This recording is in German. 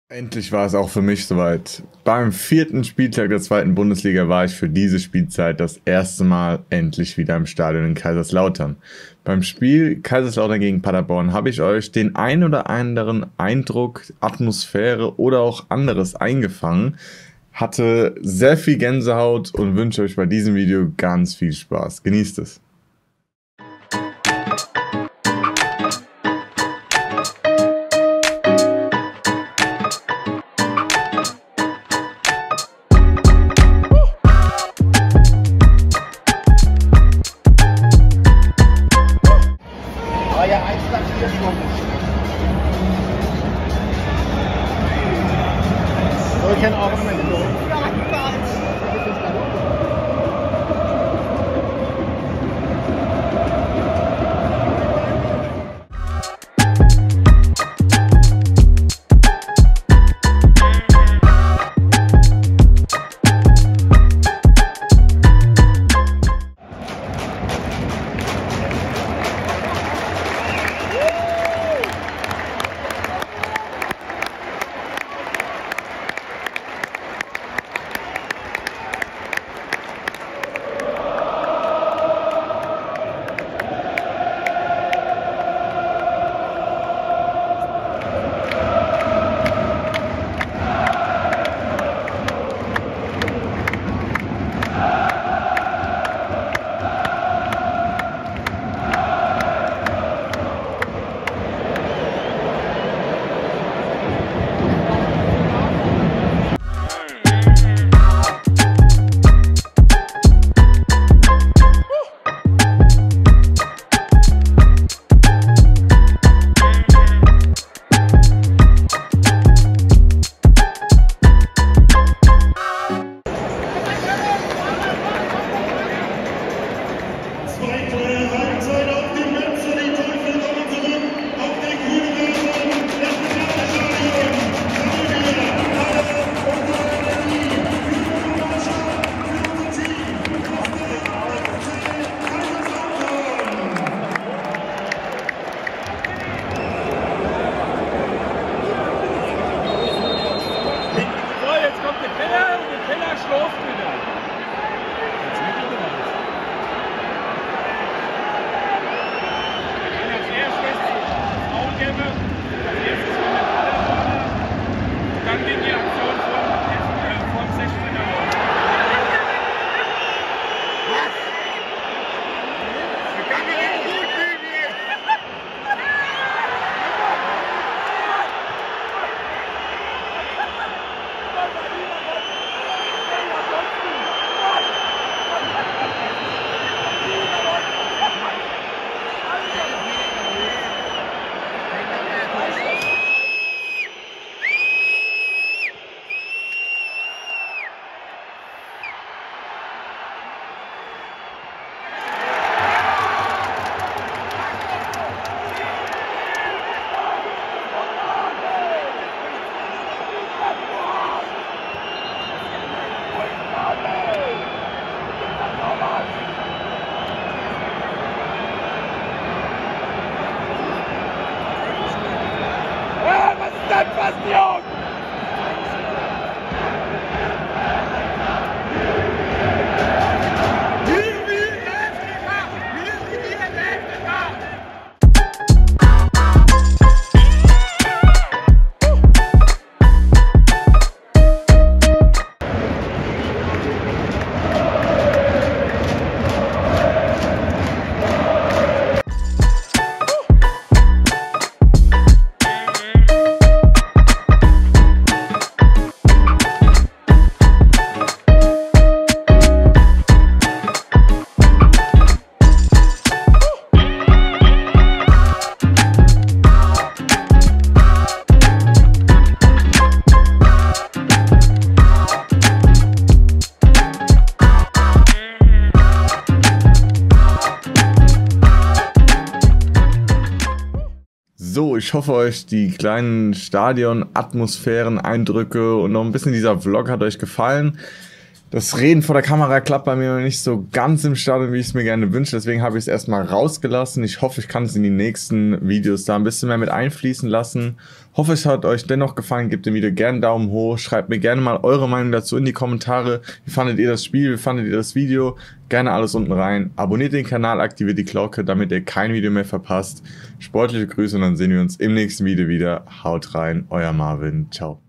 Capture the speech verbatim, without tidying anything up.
Endlich war es auch für mich soweit. Beim vierten Spieltag der zweiten Bundesliga war ich für diese Spielzeit das erste Mal endlich wieder im Stadion in Kaiserslautern. Beim Spiel Kaiserslautern gegen Paderborn habe ich euch den ein oder anderen Eindruck, Atmosphäre oder auch anderes eingefangen, hatte sehr viel Gänsehaut und wünsche euch bei diesem Video ganz viel Spaß. Genießt es! Ich kann auch immer so. Passion! So, ich hoffe, euch die kleinen Stadion-Atmosphären, Eindrücke und noch ein bisschen dieser Vlog hat euch gefallen. Das Reden vor der Kamera klappt bei mir noch nicht so ganz im Stadion, wie ich es mir gerne wünsche. Deswegen habe ich es erstmal rausgelassen. Ich hoffe, ich kann es in die nächsten Videos da ein bisschen mehr mit einfließen lassen. Hoffe, es hat euch dennoch gefallen. Gebt dem Video gerne einen Daumen hoch. Schreibt mir gerne mal eure Meinung dazu in die Kommentare. Wie fandet ihr das Spiel? Wie fandet ihr das Video? Gerne alles unten rein. Abonniert den Kanal, aktiviert die Glocke, damit ihr kein Video mehr verpasst. Sportliche Grüße und dann sehen wir uns im nächsten Video wieder. Haut rein, euer Marvin. Ciao.